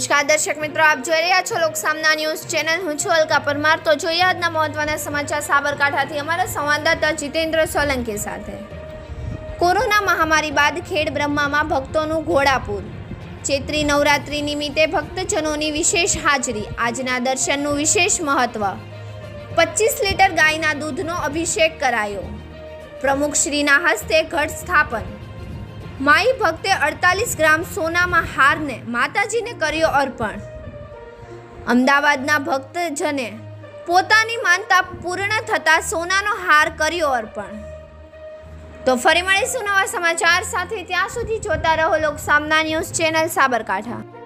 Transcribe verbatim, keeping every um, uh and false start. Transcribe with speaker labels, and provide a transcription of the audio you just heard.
Speaker 1: નમસ્કાર દર્શક મિત્રો, આપ જોઈ રહ્યા છો લોકસામના ન્યૂઝ ચેનલ। હું છું અલકા પરમાર। તો જોઈએ આજના મહત્વના સમાચાર સાબરકાંઠાથી અમારા સંવાદદાતા જીતેન્દ્ર સોલંકી સાથે। કોરોના મહામારી બાદ ખેડ બ્રહ્મામાં ભક્તોનું ઘોડાપૂર। ચૈત્રી નવરાત્રી નિમિત્તે ભક્તજનોની વિશેષ હાજરી। આજના દર્શનનું વિશેષ મહત્વ। પચીસ લીટર ગાયના દૂધનો અભિષેક કરાયો। પ્રમુખશ્રીના હસ્તે ઘટ સ્થાપન। माई भक्ते अड़तालीस ग्राम सोना में हार ने माताजी ने कर्यो अर्पण। अमदावादना भक्तजने पोतानी मानता पूर्ण थता सोनानो हार कर्यो अर्पण। तो फरी मळीशुं नवा समाचार साथे, त्यां सुधी जोता रहो लोकसामना न्यूज चेनल साबरकांठा।